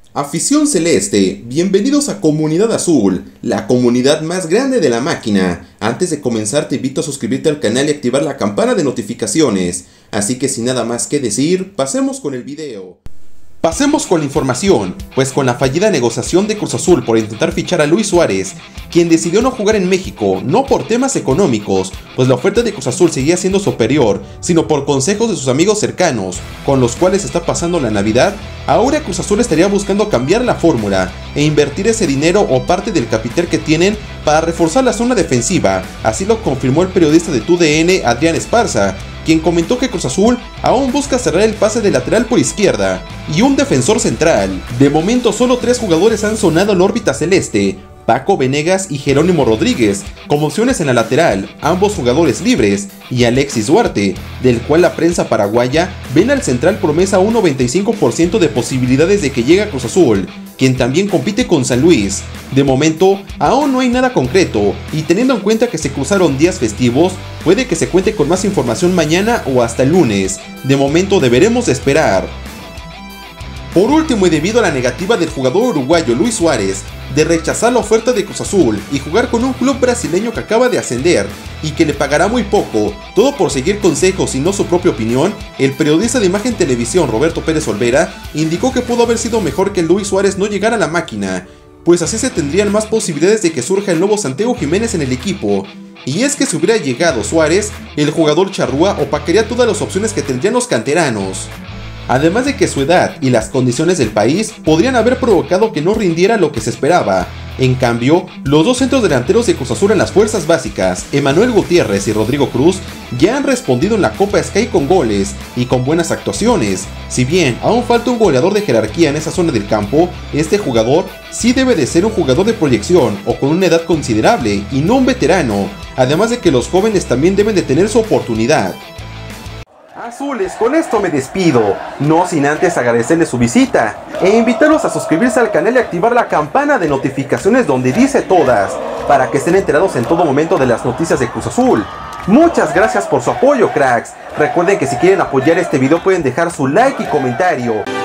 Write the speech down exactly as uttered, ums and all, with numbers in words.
Afición celeste, bienvenidos a Comunidad Azul, la comunidad más grande de la máquina. Antes de comenzar te invito a suscribirte al canal y activar la campana de notificaciones. Así que sin nada más que decir, pasemos con el video. Pasemos con la información, pues con la fallida negociación de Cruz Azul por intentar fichar a Luis Suárez, quien decidió no jugar en México, no por temas económicos, pues la oferta de Cruz Azul seguía siendo superior, sino por consejos de sus amigos cercanos, con los cuales está pasando la Navidad. Ahora Cruz Azul estaría buscando cambiar la fórmula e invertir ese dinero o parte del capital que tienen para reforzar la zona defensiva, así lo confirmó el periodista de T U D N Adrián Esparza, quien comentó que Cruz Azul aún busca cerrar el pase de lateral por izquierda y un defensor central. De momento solo tres jugadores han sonado en la órbita celeste: Paco Venegas y Jerónimo Rodríguez, como opciones en la lateral, ambos jugadores libres, y Alexis Duarte, del cual la prensa paraguaya ven al central promesa un noventa y cinco por ciento de posibilidades de que llegue a Cruz Azul, quien también compite con San Luis. De momento, aún no hay nada concreto, y teniendo en cuenta que se cruzaron días festivos, puede que se cuente con más información mañana o hasta el lunes. De momento deberemos esperar. Por último, y debido a la negativa del jugador uruguayo Luis Suárez de rechazar la oferta de Cruz Azul y jugar con un club brasileño que acaba de ascender y que le pagará muy poco, todo por seguir consejos y no su propia opinión, el periodista de Imagen Televisión Roberto Pérez Olvera indicó que pudo haber sido mejor que Luis Suárez no llegara a la máquina, pues así se tendrían más posibilidades de que surja el nuevo Santiago Jiménez en el equipo. Y es que si hubiera llegado Suárez, el jugador charrúa opacaría todas las opciones que tendrían los canteranos. Además de que su edad y las condiciones del país podrían haber provocado que no rindiera lo que se esperaba. En cambio, los dos centros delanteros de Cruz Azul en las fuerzas básicas, Emanuel Gutiérrez y Rodrigo Cruz, ya han respondido en la Copa Sky con goles y con buenas actuaciones. Si bien aún falta un goleador de jerarquía en esa zona del campo, este jugador sí debe de ser un jugador de proyección o con una edad considerable y no un veterano, además de que los jóvenes también deben de tener su oportunidad. Azules, con esto me despido, no sin antes agradecerles su visita e invitarlos a suscribirse al canal y activar la campana de notificaciones donde dice todas, para que estén enterados en todo momento de las noticias de Cruz Azul. Muchas gracias por su apoyo, cracks. Recuerden que si quieren apoyar este video pueden dejar su like y comentario.